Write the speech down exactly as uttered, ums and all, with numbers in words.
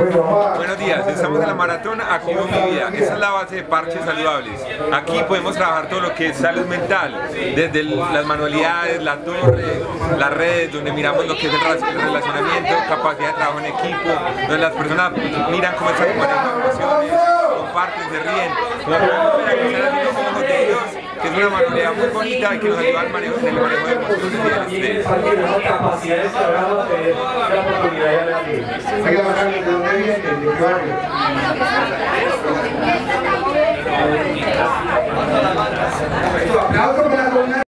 Buenos días, estamos en la maratón Activo Mi Vida. Esa es la base de Parches Saludables. Aquí podemos trabajar todo lo que es salud mental, desde las manualidades, la torre, las redes, donde miramos lo que es el relacionamiento, capacidad de trabajo en equipo, donde las personas miran cómo están manejando emociones, comparten, se ríen. Como podemos ver, aquí están haciendo ojos de Dios, que es una manualidad muy bonita y que nos ayuda al manejo, en el manejo de emociones y del estrés. Capacidades que hablamos de la oportunidad de la vida. Hay que bajar de dónde viene, de qué barrio. Aplausos para la